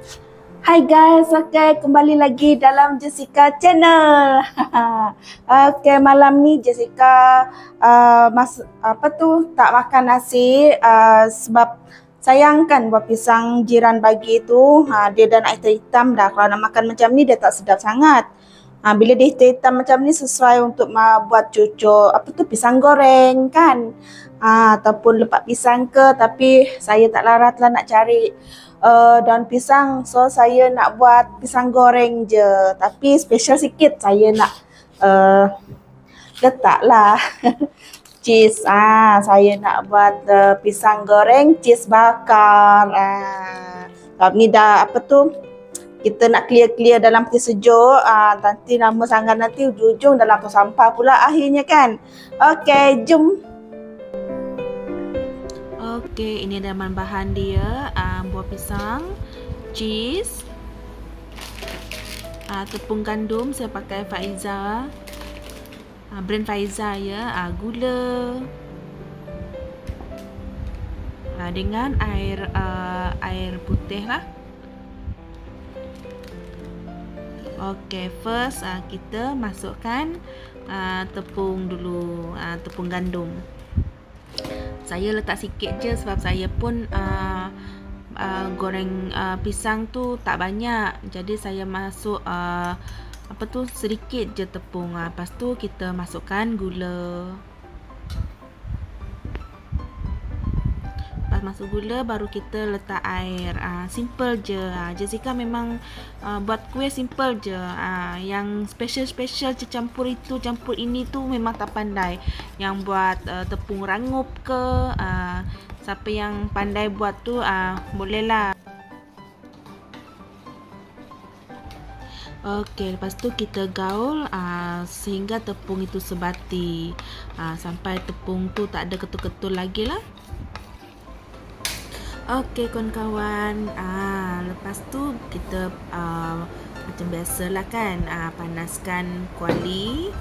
Hai guys, kembali lagi dalam Jessica Channel. Malam ni Jessica tak makan nasi sebab sayangkan buah pisang jiran bagi tu, dia dah nak hitam-hitam dah. Kalau nak makan macam ni dia tak sedap sangat. Bila dia hitam-hitam macam ni sesuai untuk buat cucuk pisang goreng kan. Ataupun lepak pisang ke, tapi saya tak larat lah nak cari daun pisang, so saya nak buat pisang goreng je, tapi special sikit saya nak letaklah cheese. Saya nak buat pisang goreng cheese bakar. Sebab ni dah kita nak clear dalam peti sejuk, nanti lama sangat nanti ujung-ujung dalam tong sampah pula akhirnya kan. Okey, jom. Okey, ini adalah bahan dia, buah pisang, cheese, tepung gandum saya pakai Faiza, brand Faiza ya, gula, dengan air putih lah. Okey, first kita masukkan tepung dulu, tepung gandum. Saya letak sikit je sebab saya pun goreng pisang tu tak banyak. Jadi saya masuk sedikit je tepung. Lepas tu kita masukkan gula. Lepas masuk gula baru kita letak air. Simple je. Jessica memang buat kuih simple je. Yang special campur itu campur ini tu memang tak pandai. Yang buat tepung rangup ke, siapa yang pandai buat tu bolehlah. Okey, lepas tu kita gaul sehingga tepung itu sebati, sampai tepung tu tak ada ketul-ketul lagi lah. Okey kawan-kawan, lepas tu kita macam biasalah kan, panaskan kuali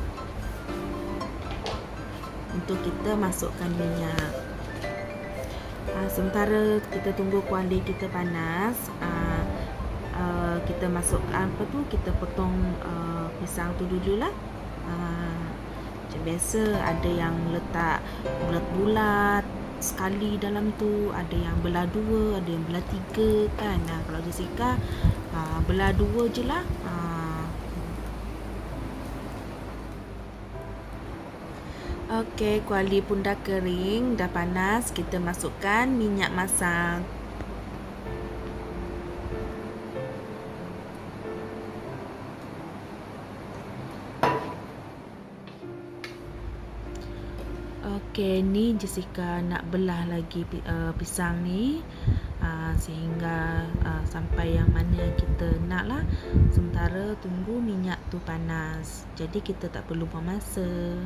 untuk kita masukkan minyak. Sementara kita tunggu kuali kita panas, kita masukkan kita potong pisang tu dululah. Macam biasa, ada yang letak bulat-bulat sekali dalam tu, ada yang belah dua, ada yang belah tiga kan. Kalau Jessica belah dua je lah. Okey, kuali pun dah kering, dah panas. Kita masukkan minyak masak. Okey, ni Jessica nak belah lagi pisang ni, sehingga sampai yang mana kita nak lah. Sementara tunggu minyak tu panas, jadi kita tak perlu buang masa.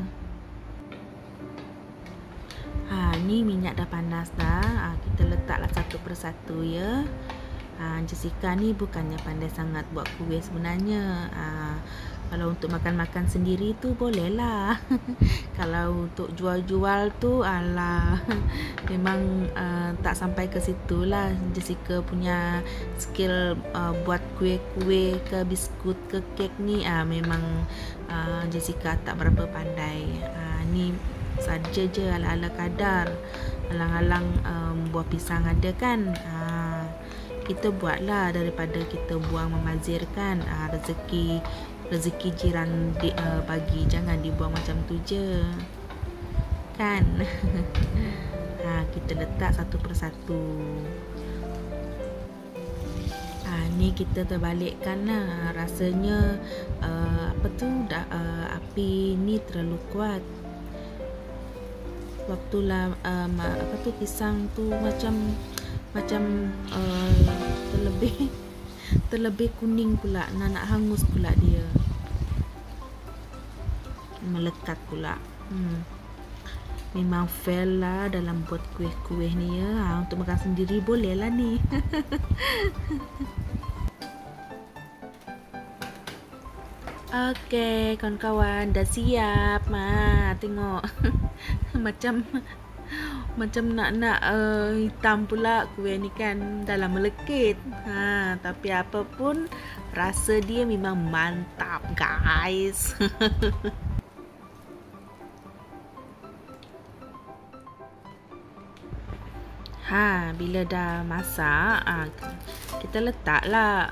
Ni minyak dah panas dah. Kita letaklah satu persatu ya. Jessica ni bukannya pandai sangat buat kuih sebenarnya. Kalau untuk makan-makan sendiri tu bolehlah. Kalau untuk jual-jual tu alah, memang tak sampai ke situ lah. Jessica punya skill buat kuih-kuih ke biskut ke kek ni memang Jessica tak berapa pandai. Ni saja je ala-ala kadar, alang-alang buah pisang ada kan, kita buatlah daripada kita buang memazirkan. Rezeki jiran bagi, jangan dibuang macam tu je kan. Kita letak satu persatu. Ni kita terbalikkan lah. Rasanya api ni terlalu kuat. Waktu pisang tu macam terlebih kuning pula, nak hangus pula dia, melekat pula. Memang fail lah dalam buat kuih-kuih ni ya. Untuk makan sendiri boleh lah ni. Okey kawan-kawan, dah siap. Tengok macam Macam nak hitam pula kuih ni kan, dalam melekit. Tapi apa pun rasa dia memang mantap guys. Bila dah masak, kita letaklah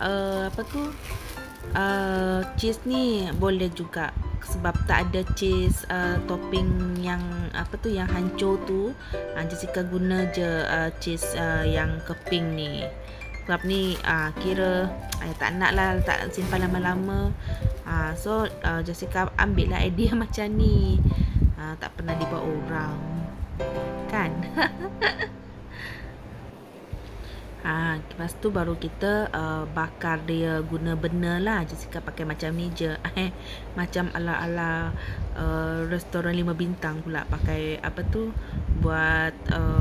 cheese ni. Boleh juga sebab tak ada cheese topping yang yang hancur tu, Jessica guna je cheese yang keping ni. Sebab ni kira tak nak lah tak simpan lama-lama. So Jessica ambil lah idea macam ni. Tak pernah dibuat orang kan. Lepas tu baru kita bakar dia guna bena lah. Jessica pakai macam ni je. Macam ala-ala restoran 5 bintang pula. Pakai buat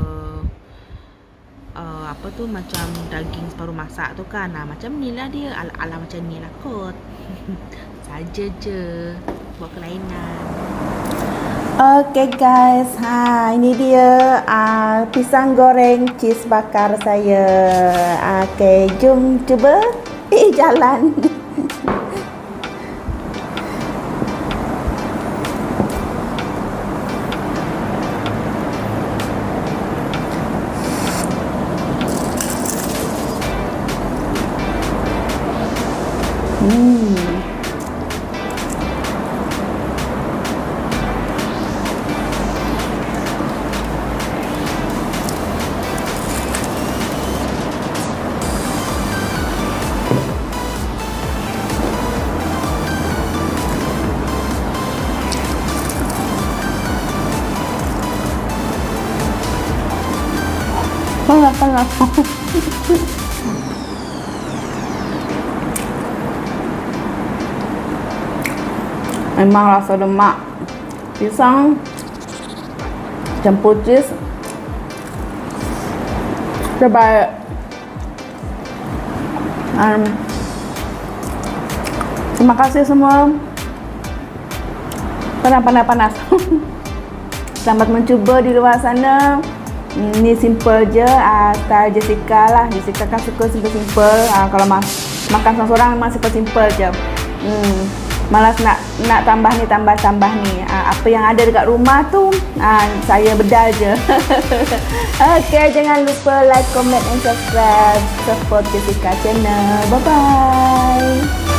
macam daging separuh masak tu kan. Macam ni lah dia. Ala-ala macam ni lah kot. Saja je buat kelainan. Okay guys, ini dia pisang goreng cheese bakar saya. Okay, jom cuba jalan. Panas. Memang rasa lemak pisang campur cheese terbaik. Terima kasih semua. Panas. Selamat mencuba di luar sana. Ini simple je, style Jessica lah. Jessica kan suka simple-simple. Kalau makan seorang memang simple je. Malas nak tambah ni. Apa yang ada dekat rumah tu saya bedal je. Okay, jangan lupa like, comment and subscribe. Support Jessica channel. Bye bye.